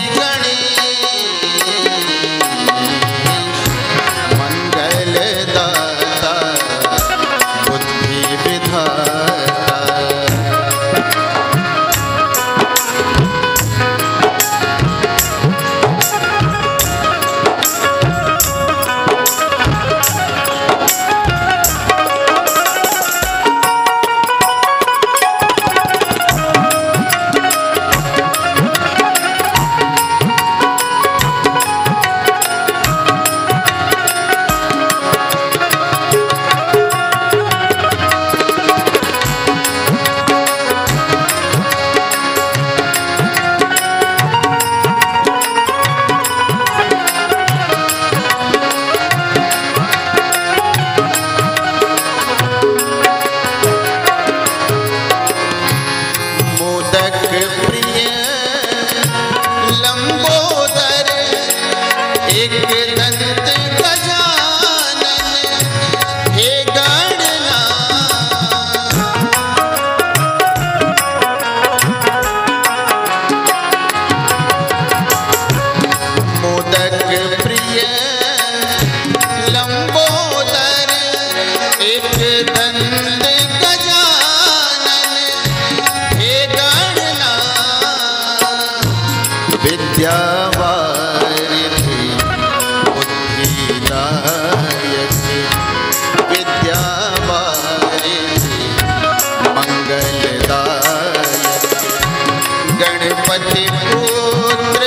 विद्यावारिधि बुद्धिदायके विद्यावारिधि मंगलदायके गणपति पुत्र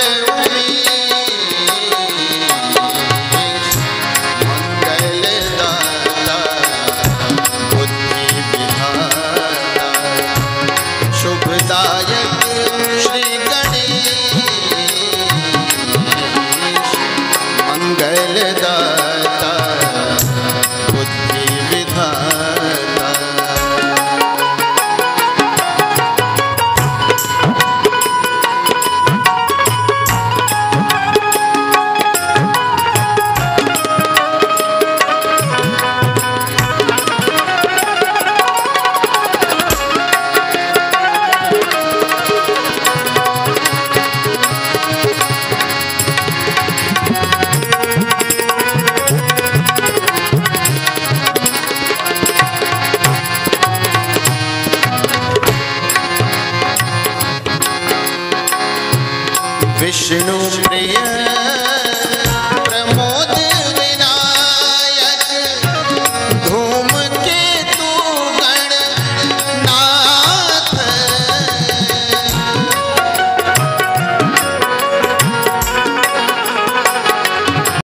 मंगलदाता बुद्धि विधाता शुभदायक श्री मंगलदाता बुद्धि विधाता। विष्णु